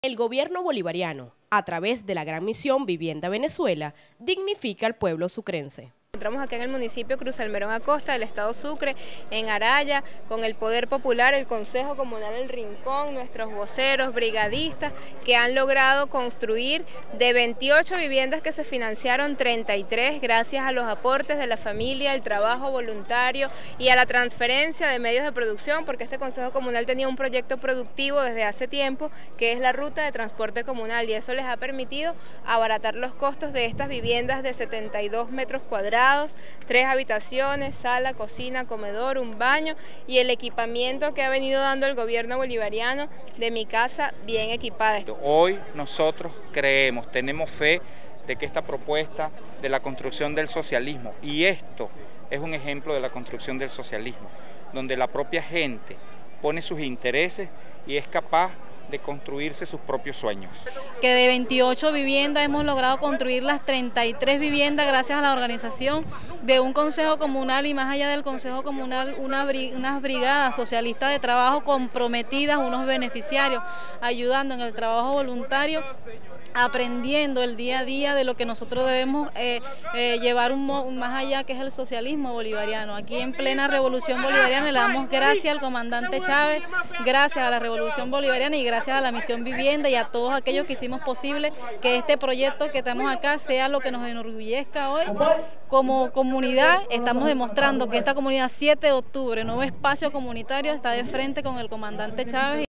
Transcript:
El gobierno bolivariano, a través de la gran misión Vivienda Venezuela, dignifica al pueblo sucrense. Encontramos acá en el municipio Cruz Almerón Acosta del estado Sucre, en Araya, con el Poder Popular, el Consejo Comunal El Rincón, nuestros voceros, brigadistas, que han logrado construir de 28 viviendas que se financiaron 33 gracias a los aportes de la familia, el trabajo voluntario y a la transferencia de medios de producción, porque este Consejo Comunal tenía un proyecto productivo desde hace tiempo, que es la ruta de transporte comunal, y eso les ha permitido abaratar los costos de estas viviendas de 72 metros cuadrados, 3 habitaciones, sala, cocina, comedor, un baño y el equipamiento que ha venido dando el gobierno bolivariano de Mi Casa Bien Equipada. Hoy nosotros creemos, tenemos fe de que esta propuesta de la construcción del socialismo, y esto es un ejemplo de la construcción del socialismo, donde la propia gente pone sus intereses y es capaz de construirse sus propios sueños. Que de 28 viviendas hemos logrado construir las 33 viviendas gracias a la organización de un consejo comunal y más allá del consejo comunal unas brigadas socialistas de trabajo comprometidas, unos beneficiarios, ayudando en el trabajo voluntario, aprendiendo el día a día de lo que nosotros debemos llevar más allá, que es el socialismo bolivariano. Aquí en plena revolución bolivariana le damos gracias al comandante Chávez, gracias a la revolución bolivariana y gracias a la misión Vivienda y a todos aquellos que hicimos posible que este proyecto que estamos acá sea lo que nos enorgullezca hoy. Como comunidad estamos demostrando que esta comunidad 7 de octubre, nuevo espacio comunitario, está de frente con el comandante Chávez.